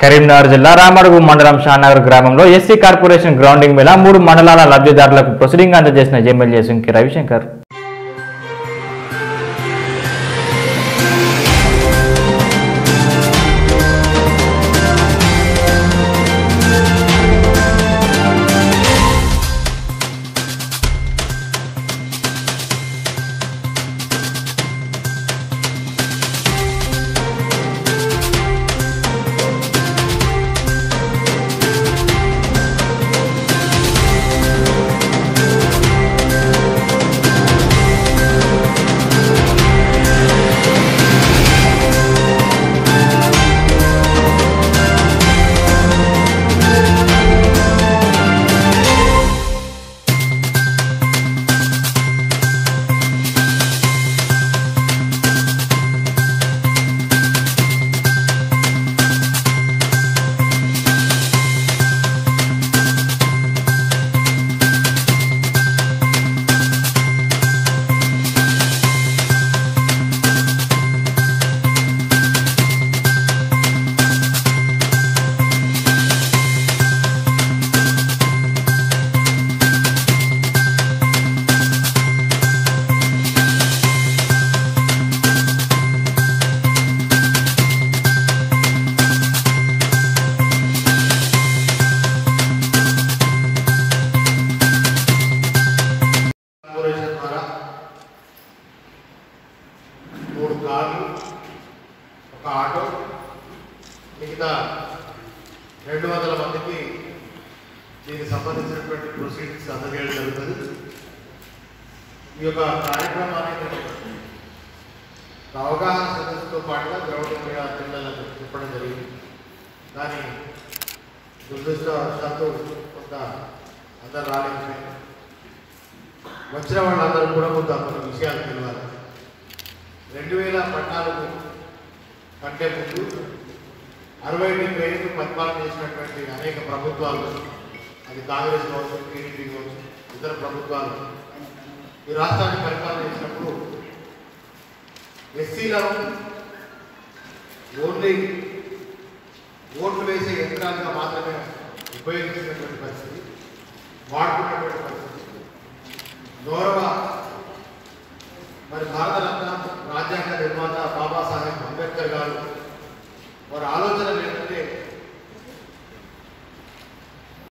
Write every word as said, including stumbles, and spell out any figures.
కరీంనగర్ జిల్లా రామడుగు మండలం షానగర్ గ్రామంలో ఎస్సీ కార్పొరేషన్ గ్రౌండింగ్ మేళ మూడు మండలాల లబ్ధిదారులకు ప్రొసీడింగ్ అందజేసిన ఎమ్మెల్యే సుంకి రవిశంకర్. మూడు కార్లు, ఒక ఆటో, మిగతా రెండు వందల మందికి దీనికి సంబంధించినటువంటి ప్రొసీడింగ్స్ అందజేయడం జరుగుతుంది. ఈ యొక్క కార్యక్రమాన్ని అవగాహన సదస్సుతో పాటుగా గ్రౌండింగ్ మీద పిల్లలకు చెప్పడం జరిగింది. కానీ దురదృష్టవశాత్తు కొంత అందరు రాలేదు. వచ్చిన వాళ్ళందరూ కూడా కొంత కొన్ని విషయాలు తెలియాలి. రెండు వేల పద్నాలుగు కంటే ముందు అరవై డెబ్బై ఏళ్ళు పరిపాలన చేసినటువంటి అనేక ప్రభుత్వాలు, అది కాంగ్రెస్ కావచ్చు, టీడీపీ కావచ్చు, ఇతర ప్రభుత్వాలు ఈ రాష్ట్రాన్ని పరిపాలన చేసినప్పుడు ఎస్సీలను ఓన్లీ ఓట్లు వేసే యంత్రాలుగా మాత్రమే ఉపయోగించినటువంటి పరిస్థితి, వాడుకున్నటువంటి పరిస్థితి.